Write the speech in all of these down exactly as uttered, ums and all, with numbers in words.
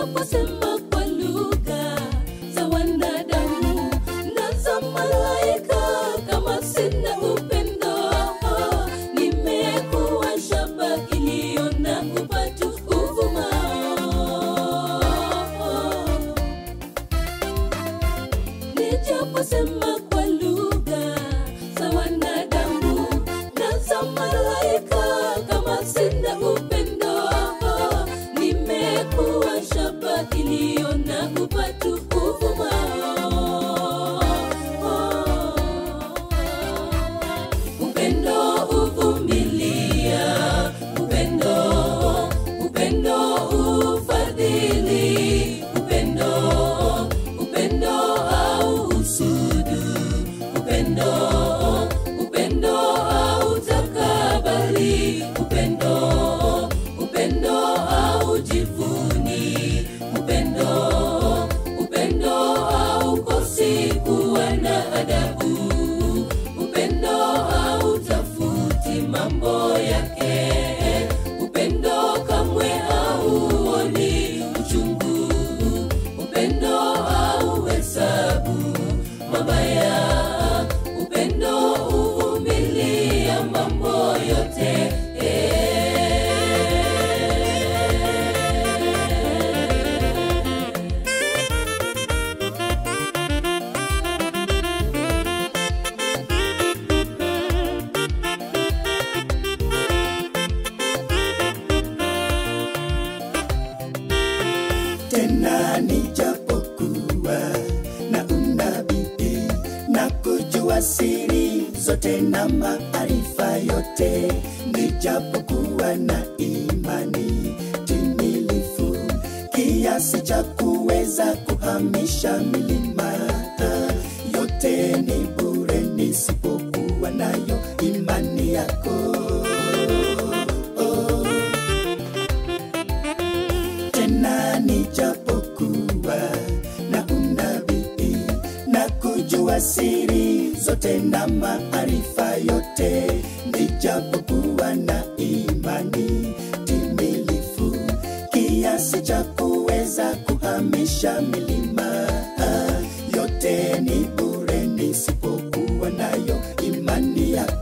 Nijaposema kwa lugha za wanadamu na za malaika, kama sina upendo, nimekuwa shaba iliyo na upatu uvumao. Nijaposema kwa lugha za wanadamu na za malaika, kama sina upendo, nimekuwa shaba iliyo na upatu uvumao. Upendo uvumilia, upendo, upendo ufadhili, upendo, upendo hauhusudu, upendo, upendo hautakabari, upendo, upendo haujivuni, upendo, upendo haukosi kuwa na adabu, upendo hautafuti mambo yake, upendo kamwe hauoni uchungu, upendo hauhesabu mabaya, upendo huvumilia mambo yote. Tena nijapokuwa na unabii na kujua siri zote na maarifa yote, nijapokuwa na imani timilifu kiasi cha kuweza kuhamisha milima, yote ni bure nisipokuwa nayo imani yako. Tena nijapokuwa na unabii na kujua siri zote na maarifa yote, nijapokuwa na imani timilifu kiasi cha kuweza kuhamisha milima, yote ni bure nisipokuwa nayo imani yako.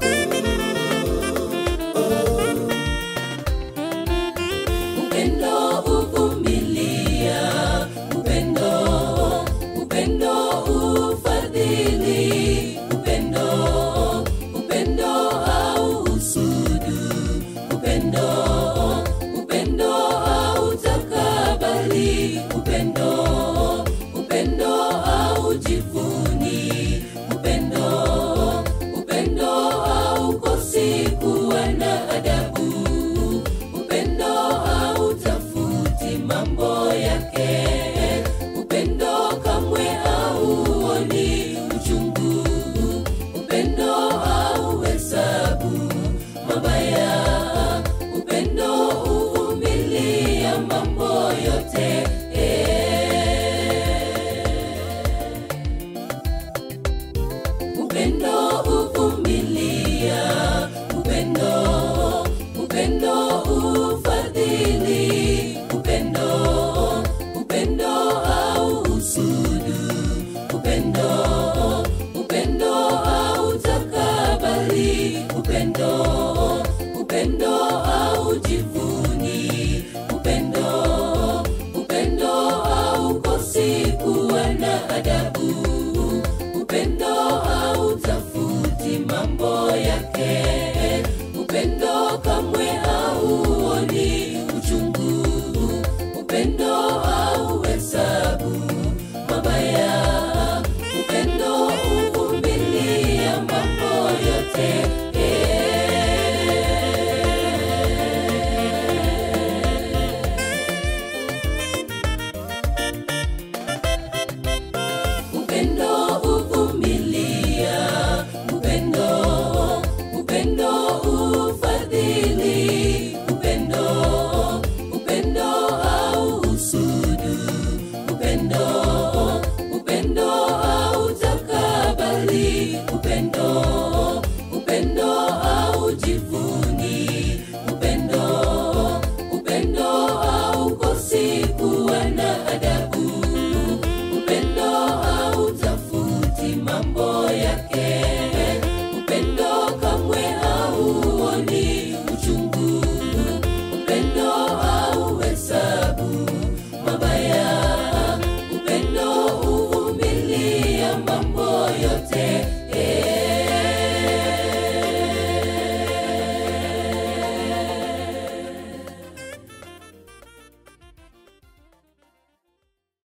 Upendo uvumilia, upendo, upendo ufadhili, upendo, upendo hauhusudu, upendo, upendo hautakabari, upendo, upendo haujivuni, upendo, upendo haukosi kuwa na adabu, upendo hautafuti mambo yake, upendo kamwe hauoni uchungu, upendo hauhesabu mabaya, upendo huvumilia mambo yote. Upendo uvumilia, upendo, upendo ufadhili, upendo, upendo hauhusudu, upendo, upendo hautakabari, upendo, upendo haujivuni, upendo, upendo haukosi kuwa na adabu, upendo hautafuti mambo yake, upendo kamwe hau yake.